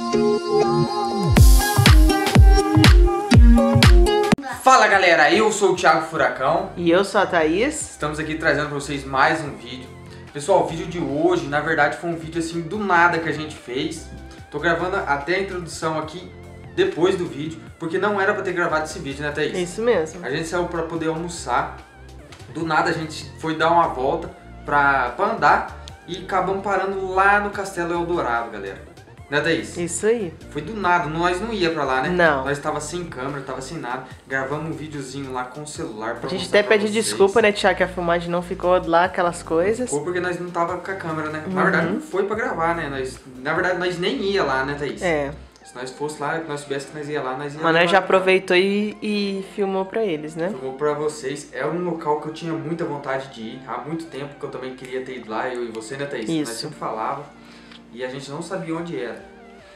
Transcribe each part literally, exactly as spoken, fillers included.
Fala galera, eu sou o Thiago Furacão. E eu sou a Thaís. Estamos aqui trazendo para vocês mais um vídeo. Pessoal, o vídeo de hoje, na verdade, foi um vídeo assim do nada que a gente fez. Tô gravando até a introdução aqui depois do vídeo, porque não era para ter gravado esse vídeo, né, Thaís? Isso mesmo. A gente saiu para poder almoçar. Do nada a gente foi dar uma volta pra, pra andar e acabamos parando lá no Castelo Eldorado, galera. Né, Thaís? Isso aí. Foi do nada, nós não ia pra lá, né? Não. Nós tava sem câmera, tava sem nada. Gravamos um videozinho lá com o celular pra A gente mostrar até pra pede vocês. desculpa, né, Thiago, que a filmagem não ficou lá, aquelas coisas. Ficou porque nós não tava com a câmera, né? Uhum. Na verdade não foi pra gravar, né? Nós, na verdade nós nem ia lá, né, Thaís? É. Se nós fosse lá, que nós soubéssemos que nós ia lá, nós ia Mas nós lá. já aproveitou e, e filmou pra eles, né? Filmou pra vocês. É um local que eu tinha muita vontade de ir. Há muito tempo que eu também queria ter ido lá, eu e você, né, Thaís? Isso. Nós sempre falava e a gente não sabia onde era.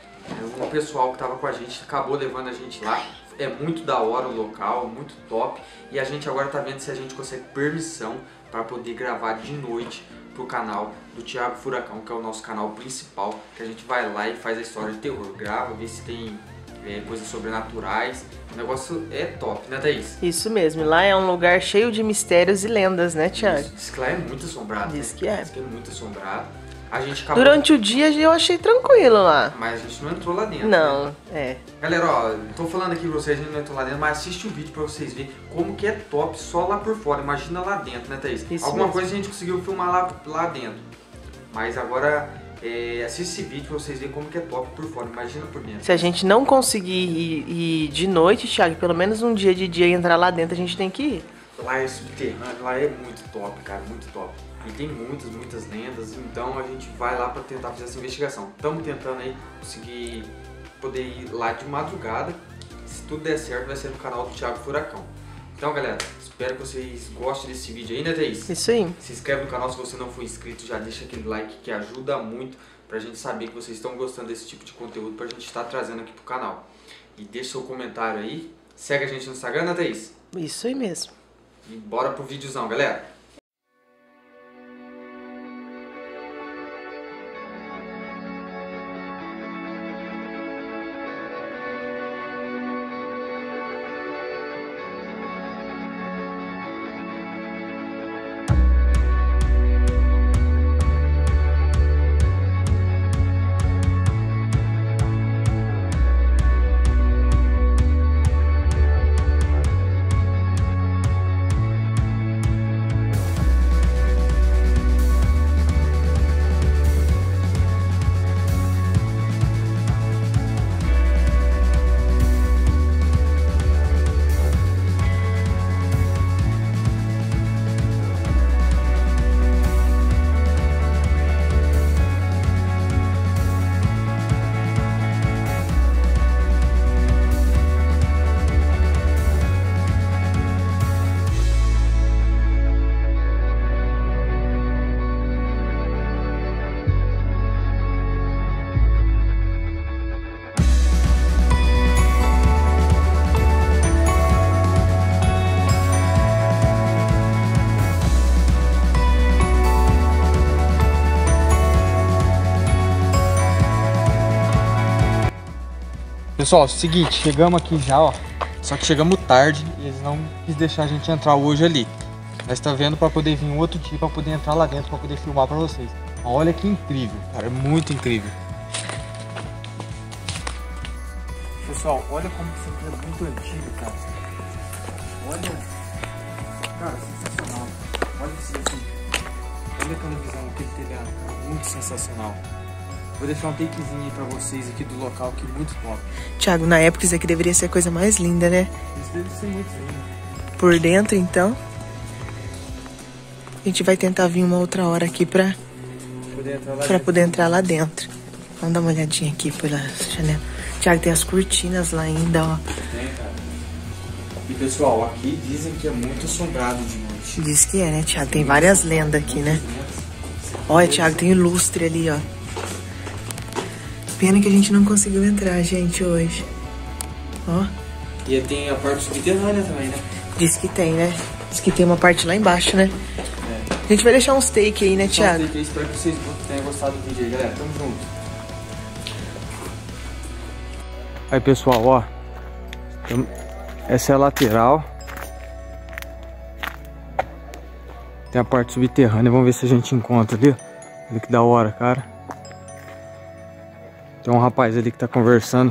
O pessoal que tava com a gente acabou levando a gente lá. É muito da hora o local, muito top. E a gente agora tá vendo se a gente consegue permissão para poder gravar de noite pro canal do Thiago Furacão, que é o nosso canal principal. Que a gente vai lá e faz a história de terror. Grava, vê se tem é, coisas sobrenaturais. O negócio é top, né, Thaís? Isso mesmo. Lá é um lugar cheio de mistérios e lendas, né, Thiago? Isso. Diz que lá é muito assombrado. Diz né? que é. Diz que é muito assombrado. A gente acabou... Durante o dia eu achei tranquilo lá. Mas a gente não entrou lá dentro. Não, né? é. Galera, ó, tô falando aqui pra vocês, a gente não entrou lá dentro, mas assiste o vídeo pra vocês verem como que é top só lá por fora. Imagina lá dentro, né, Thaís? Isso Alguma mesmo. coisa a gente conseguiu filmar lá, lá dentro. Mas agora, é, assiste esse vídeo pra vocês verem como que é top por fora. Imagina por dentro. Se a gente não conseguir ir, ir de noite, Thiago, pelo menos um dia de dia e entrar lá dentro, a gente tem que ir. Lá é subterrâneo, lá é muito top, cara, muito top. E tem muitas, muitas lendas, então a gente vai lá pra tentar fazer essa investigação. Estamos tentando aí conseguir poder ir lá de madrugada. Se tudo der certo, vai ser no canal do Thiago Furacão. Então, galera, espero que vocês gostem desse vídeo aí, né, Thaís? Isso aí. Se inscreve no canal se você não for inscrito, já deixa aquele like que ajuda muito pra gente saber que vocês estão gostando desse tipo de conteúdo pra gente estar trazendo aqui pro canal. E deixa seu comentário aí, segue a gente no Instagram, né, Thaís? Isso aí mesmo. E bora pro videozão, galera! Pessoal, seguinte, chegamos aqui já, ó. Só que chegamos tarde e eles não quis deixar a gente entrar hoje ali. Nós tá vendo para poder vir um outro dia, para poder entrar lá dentro, para poder filmar para vocês. Olha que incrível, cara, é muito incrível. Pessoal, olha como isso aqui é muito antigo, cara. Olha, cara, sensacional. Olha isso assim. Olha aquela visão, aquele telhado, cara, muito sensacional. Vou deixar um takezinho aí pra vocês aqui do local, que é muito top. Thiago, na época isso aqui deveria ser a coisa mais linda, né? Isso deve ser muito lindo. Por dentro, então. A gente vai tentar vir uma outra hora aqui pra, Poder entrar lá pra dentro. poder entrar lá dentro. Vamos dar uma olhadinha aqui pela janela. Thiago, tem as cortinas lá ainda, ó. Tem, cara. E pessoal, aqui dizem que é muito assombrado de noite. Diz que é, né, Thiago? Tem várias lendas aqui, né? Olha, Thiago, tem lustre ali, ó. Pena que a gente não conseguiu entrar, gente, hoje. Ó. E tem a parte subterrânea também, né? Diz que tem, né? Diz que tem uma parte lá embaixo, né? É. A gente vai deixar uns take aí, né, Thiago? Então, espero que vocês tenham gostado do vídeo aí, galera. Tamo junto. Aí, pessoal, ó. Essa é a lateral. Tem a parte subterrânea. Vamos ver se a gente encontra ali. Olha que da hora, cara. Tem um rapaz ali que tá conversando.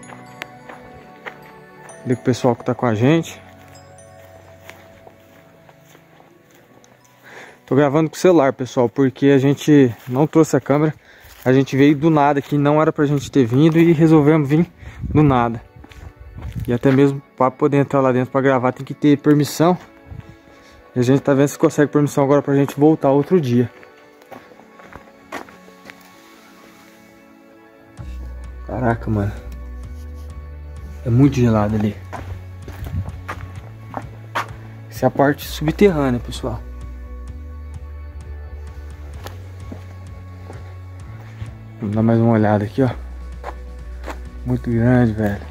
Ali com o pessoal que tá com a gente. Tô gravando com o celular, pessoal, porque a gente não trouxe a câmera. A gente veio do nada aqui, não era pra gente ter vindo e resolvemos vir do nada. E até mesmo para poder entrar lá dentro pra gravar tem que ter permissão. E a gente tá vendo se consegue permissão agora pra gente voltar outro dia. Caraca, mano. É muito gelado ali. Essa é a parte subterrânea, pessoal. Vamos dar mais uma olhada aqui, ó. Muito grande, velho.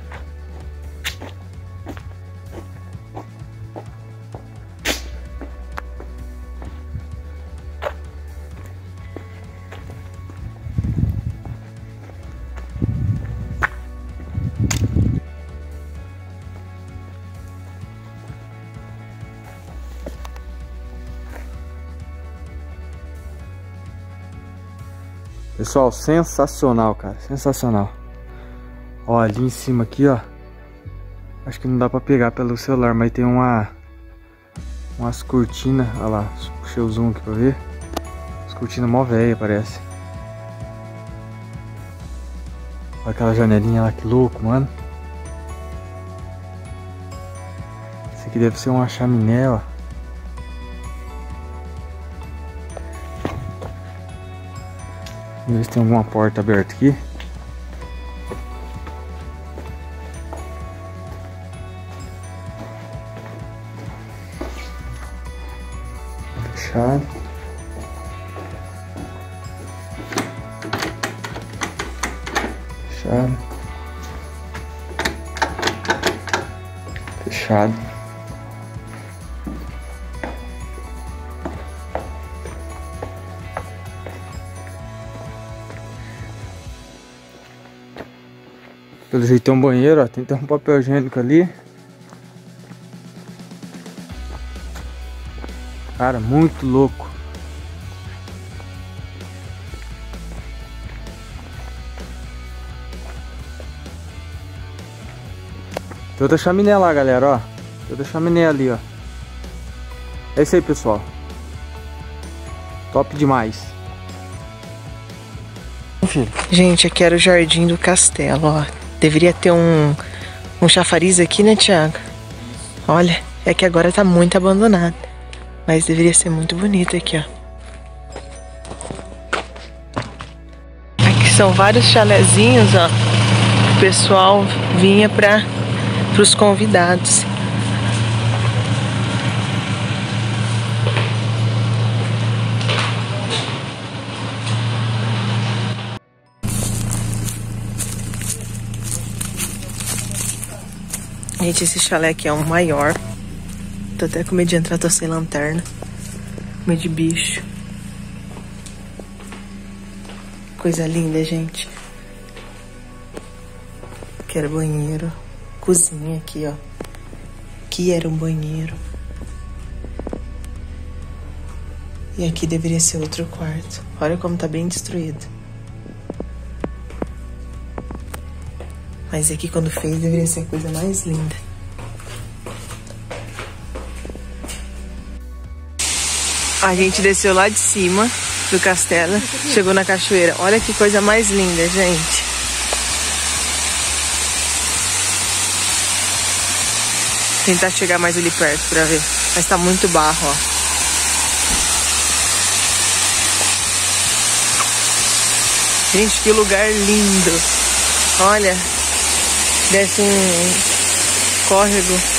Pessoal, sensacional, cara, sensacional. Ó, ali em cima aqui, ó. Acho que não dá pra pegar pelo celular, mas tem uma umas cortinas, olha lá, puxei o zoom aqui pra ver. As cortinas mó velha, parece. Olha aquela janelinha lá, que louco, mano. Isso aqui deve ser uma chaminé, ó. Vamos ver se tem alguma porta aberta aqui. Fechado. Fechado. Fechado. Pelo jeito tem um banheiro, ó. Tem até um papel higiênico ali. Cara, muito louco. Tem outra chaminé lá, galera, ó. Tem outra chaminé ali, ó. É isso aí, pessoal. Top demais. Gente, aqui era o jardim do castelo, ó. Deveria ter um, um chafariz aqui, né, Thiago? Olha, é que agora tá muito abandonado. Mas deveria ser muito bonito aqui, ó. Aqui são vários chalezinhos, ó. O pessoal vinha para os convidados. Gente, esse chalé aqui é o maior. Tô até com medo de entrar, tô sem lanterna. Com medo de bicho. Coisa linda, gente. Aqui era banheiro. Cozinha aqui, ó. Aqui era um banheiro. E aqui deveria ser outro quarto. Olha como tá bem destruído. Mas aqui quando fez deveria ser a coisa mais linda. A gente desceu lá de cima do castelo, chegou na cachoeira. Olha que coisa mais linda, gente. Vou tentar chegar mais ali perto pra ver. Mas tá muito barro, ó. Gente, que lugar lindo. Olha, desce um córrego.